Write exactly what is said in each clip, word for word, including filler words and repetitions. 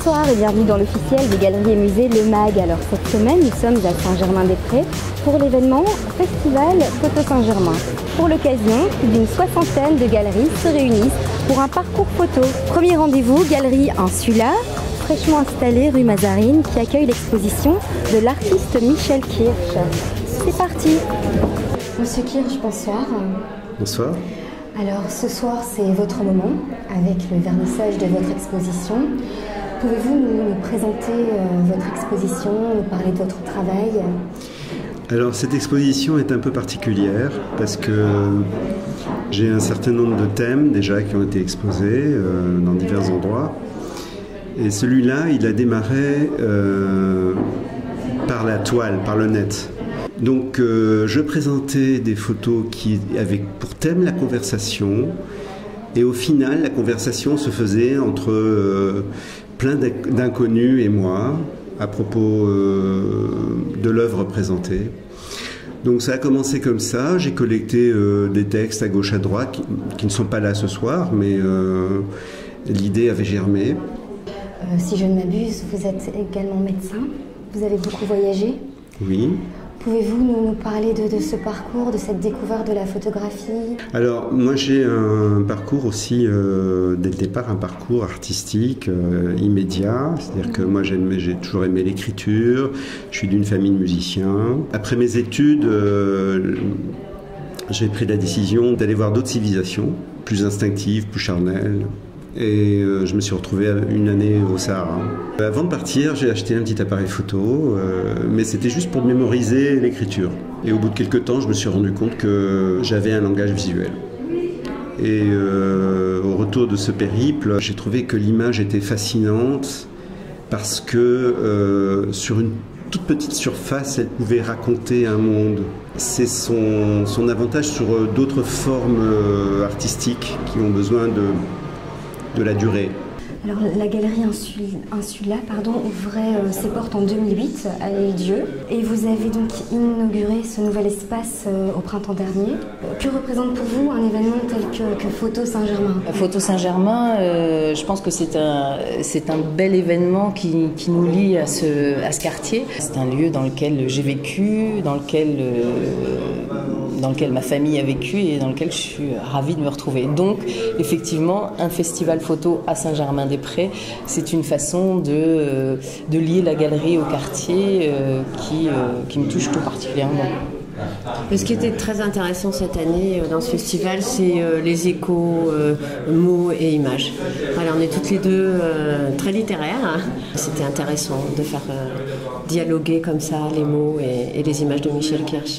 Bonsoir et bienvenue dans l'officiel des Galeries et Musées Le Mag. Alors cette semaine, nous sommes à Saint-Germain-des-Prés pour l'événement Festival Photo Saint-Germain. Pour l'occasion, plus d'une soixantaine de galeries se réunissent pour un parcours photo. Premier rendez-vous, Galerie Insula, fraîchement installée rue Mazarine, qui accueille l'exposition de l'artiste Michel Kirch. C'est parti. Monsieur Kirch, bonsoir. Bonsoir. Alors ce soir, c'est votre moment avec le vernissage de votre exposition. Pouvez-vous nous, nous présenter euh, votre exposition, nous parler de votre travail? Alors cette exposition est un peu particulière parce que j'ai un certain nombre de thèmes déjà qui ont été exposés euh, dans divers endroits. Et celui-là, il a démarré euh, par la toile, par le net. Donc euh, je présentais des photos qui avaient pour thème la conversation, et au final la conversation se faisait entre euh, plein d'inconnus et moi à propos euh, de l'œuvre présentée. Donc ça a commencé comme ça, j'ai collecté euh, des textes à gauche à droite qui, qui ne sont pas là ce soir, mais euh, l'idée avait germé. Euh, si je ne m'abuse, vous êtes également médecin, vous avez beaucoup voyagé? Oui. Pouvez-vous nous, nous parler de, de ce parcours, de cette découverte de la photographie? Alors, moi j'ai un parcours aussi, euh, dès le départ, un parcours artistique euh, immédiat. C'est-à-dire que moi j'ai toujours aimé l'écriture, je suis d'une famille de musiciens. Après mes études, euh, j'ai pris la décision d'aller voir d'autres civilisations, plus instinctives, plus charnelles. Et euh, je me suis retrouvé une année au Sahara. Avant de partir, j'ai acheté un petit appareil photo, euh, mais c'était juste pour mémoriser l'écriture. Et au bout de quelques temps, je me suis rendu compte que j'avais un langage visuel. Et euh, au retour de ce périple, j'ai trouvé que l'image était fascinante parce que euh, sur une toute petite surface, elle pouvait raconter un monde. C'est son, son avantage sur d'autres formes euh, artistiques qui ont besoin de de la durée. Alors la galerie Insula pardon, ouvrait euh, ses portes en deux mille huit à l'Île-Dieu et vous avez donc inauguré ce nouvel espace euh, au printemps dernier. Que représente pour vous un événement tel que, que Photo Saint-Germain? Photo Saint-Germain, euh, je pense que c'est un, c'est un bel événement qui, qui nous lie à ce, à ce quartier. C'est un lieu dans lequel j'ai vécu, dans lequel, euh, dans lequel ma famille a vécu et dans lequel je suis ravie de me retrouver. Donc effectivement, un festival photo à Saint-Germain-des-Prés, c'est une façon de, de lier la galerie au quartier euh, qui, euh, qui me touche tout particulièrement. Et ce qui était très intéressant cette année dans ce festival, c'est euh, les échos, euh, mots et images. Voilà, on est toutes les deux euh, très littéraires. C'était intéressant de faire euh, dialoguer comme ça les mots et, et les images de Michel Kirch.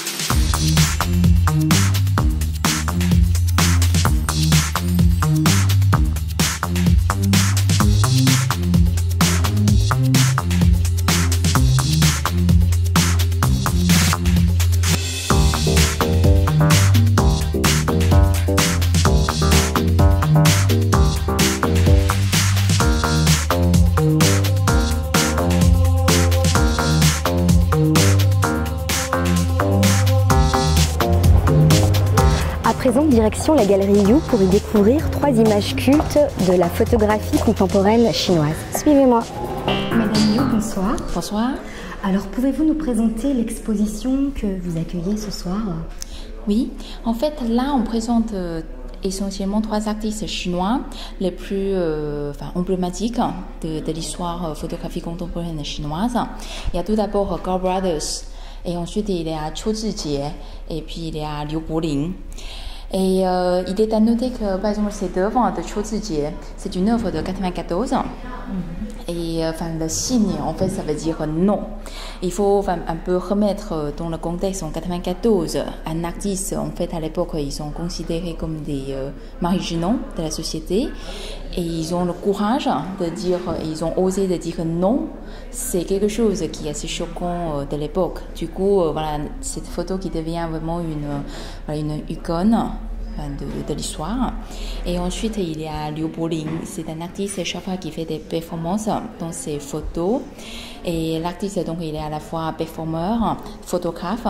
À présent, direction la galerie You pour y découvrir trois images cultes de la photographie contemporaine chinoise. Suivez-moi. Madame You, bonsoir. Bonsoir. Alors, pouvez-vous nous présenter l'exposition que vous accueillez ce soir? Oui, en fait, là, on présente euh, essentiellement trois artistes chinois les plus euh, enfin, emblématiques de, de l'histoire euh, photographie contemporaine chinoise. Il y a tout d'abord Gao Brothers, et ensuite il y a Qiu Zhijie, et puis il y a Liu Boling. Et euh, il est à noter que, par exemple, cette œuvre de Qiu Zhijie, c'est une œuvre de quatre-vingt-quatorze. Et enfin, le signe, en fait, ça veut dire non. Il faut enfin, un peu remettre dans le contexte en quatre-vingt-quatorze. Un artiste, en fait, à l'époque, ils sont considérés comme des euh, marginaux de la société. Et ils ont le courage de dire, ils ont osé de dire non. C'est quelque chose qui est assez choquant euh, de l'époque. Du coup, euh, voilà, cette photo qui devient vraiment une, euh, une icône de, de l'histoire. Et ensuite, il y a Liu Boling. C'est un artiste chaque fois qui fait des performances dans ses photos. Et l'artiste, donc, il est à la fois performeur, photographe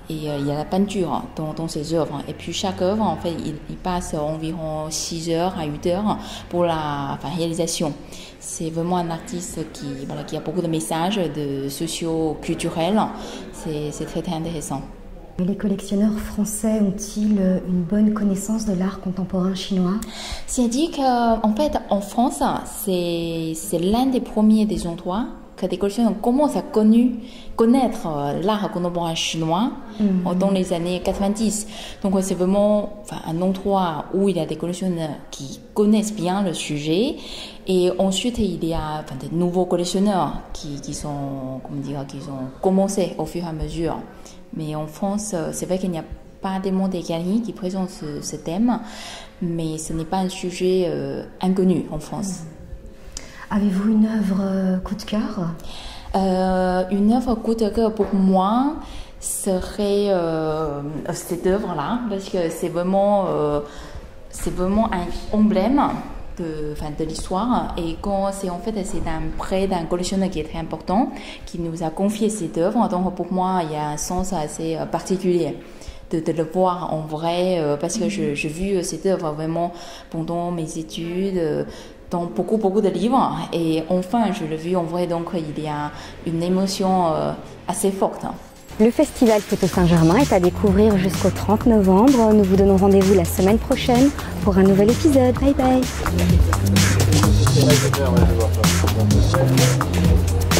Et euh, il y a la peinture dans, dans ces œuvres. Et puis chaque œuvre, en fait, il, il passe environ six heures à huit heures pour la enfin, réalisation. C'est vraiment un artiste qui, voilà, qui a beaucoup de messages de socio-culturels. C'est, c'est très, très intéressant. Les collectionneurs français ont-ils une bonne connaissance de l'art contemporain chinois? C'est-à-dire qu'en fait, en France, c'est, c'est l'un des premiers des endroits que des collectionneurs commencent à connu, connaître l'art contemporain chinois mmh. dans les années quatre-vingt-dix. Donc c'est vraiment enfin, un endroit où il y a des collectionneurs qui connaissent bien le sujet. Et ensuite, il y a enfin, des nouveaux collectionneurs qui, qui, sont, comment dire, qui ont commencé au fur et à mesure. Mais en France, c'est vrai qu'il n'y a pas tellement de galeries qui présentent ce, ce thème, mais ce n'est pas un sujet euh, inconnu en France. Avez-vous une œuvre euh, coup de cœur? euh, Une œuvre coup de cœur pour moi serait euh, cette œuvre-là, parce que c'est vraiment, euh, c'est vraiment un emblème de, enfin, de l'histoire. Et quand c'est en fait c'est un prêt d'un collectionneur qui est très important, qui nous a confié cette œuvre. Donc pour moi, il y a un sens assez particulier de, de le voir en vrai, euh, parce que je, j'ai vu cette œuvre vraiment pendant mes études, euh, dans beaucoup beaucoup de livres, et enfin je l'ai vu en vrai, donc il y a une émotion euh, assez forte. Le festival Photo Saint-Germain est à découvrir jusqu'au trente novembre. Nous vous donnons rendez-vous la semaine prochaine pour un nouvel épisode. Bye bye.